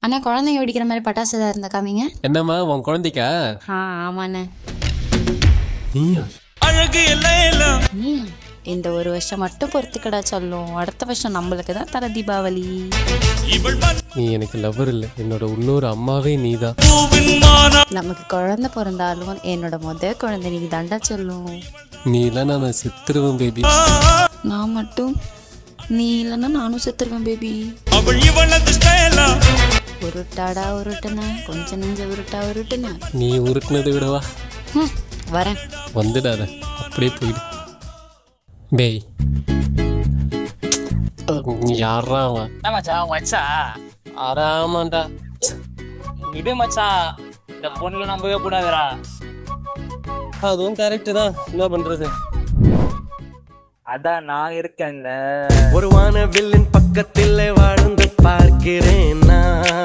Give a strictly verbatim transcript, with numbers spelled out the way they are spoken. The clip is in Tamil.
அண்ணா குழந்தைங்க வெடிக்கிற மாதிரி பட்டாசு ஏதாவது இருந்தா காமிங்க. என்னம்மா உன் குழந்தைக்கா? ஆ ஆமாண்ணே. அழகு இந்த ஒரு வருஷம் மட்டும் பொறுத்துக்கடா சொல்லும். அடுத்த வருஷம் நம்மளுக்கு தான் தர தீபாவளி. நீ எனக்கு லவ்வர் இல்லை, என்னோட இன்னொரு அம்மாவே நீதான். நமக்கு குழந்தை பிறந்தாலும் என்னோட முத குழந்தை நீ தாண்டா சொல்லும். நீ இல்லைன்னா நான் செத்துருவேன் பேபி. நான் மட்டும் நீ இல்லைன்னா நானும் செத்துருவேன் பேபி. உருட்டாடா உருட்டுன கொஞ்ச நெஞ்ச உருட்டா உருட்டுன. நீ உருட்டுனதை விடவா? வரேன். வந்துடாத, அப்படியே போயிடு. டேய் யாரா அவன்? மச்சான் மச்சா ஆறாமாண்டா. இது மச்சா இந்த பொண்ணுல நம்பவே கூடாதுடா. அதுவும் கரெக்டு தான், என்ன பண்றது? அதான் நான் இருக்கேன்ல. ஒரு வானவில்லின் பக்கத்தில் வாழ்ந்து பார்க்கிறேன் நான்.